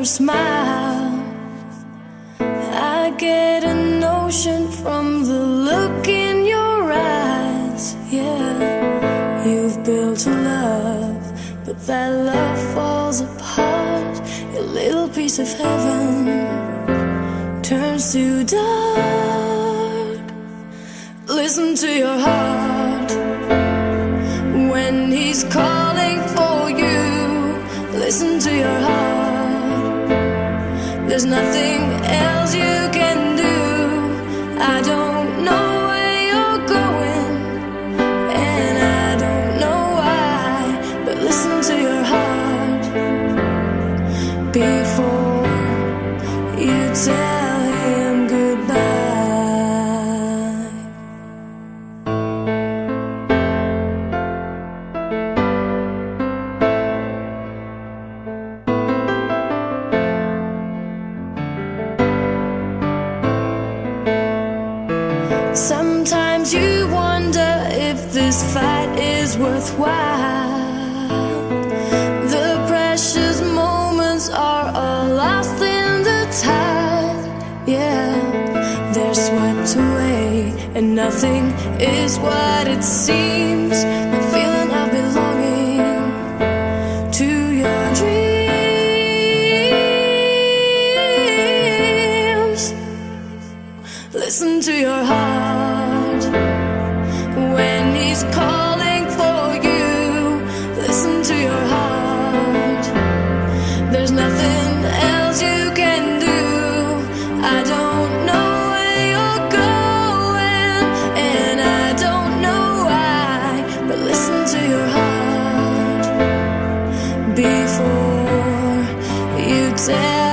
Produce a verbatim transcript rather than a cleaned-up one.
smile. I get a notion from the look in your eyes. Yeah, you've built a love, but that love falls apart. Your little piece of heaven turns to dark. Listen to your heart when he's calling for you. Listen to your heart. There's nothing else you can do. I don't know where you're going, and I don't know why, but listen to your heart before you tell him goodbye. Sometimes you wonder if this fight is worthwhile. The precious moments are all lost in the tide. Yeah, they're swept away, and nothing is what it seems. The feeling of belonging to your dreams. Listen to your heart when he's calling for you. Listen to your heart. There's nothing else you can do. I don't know where you're going, and I don't know why, but listen to your heart before you tell